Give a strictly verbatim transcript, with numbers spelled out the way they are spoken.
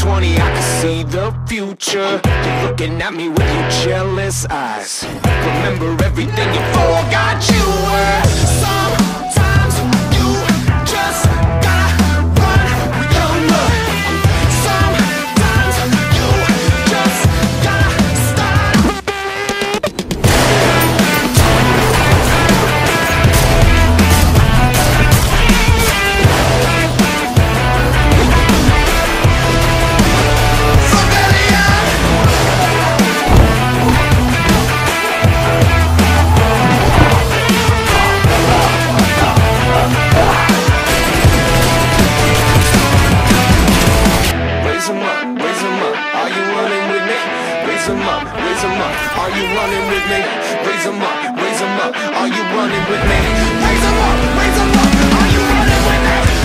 twenty, I can see the future. You're looking at me with your jealous eyes. Remember everything you forgot you were. Sometimes you just gotta run with your love. Sometimes you just gotta stop. Raise 'em up, raise 'em up, are you running with me? Raise 'em up, raise 'em up, are you running with me? Raise 'em up, raise 'em up, are you running with me? Raise 'em up, raise 'em up, are you running with me?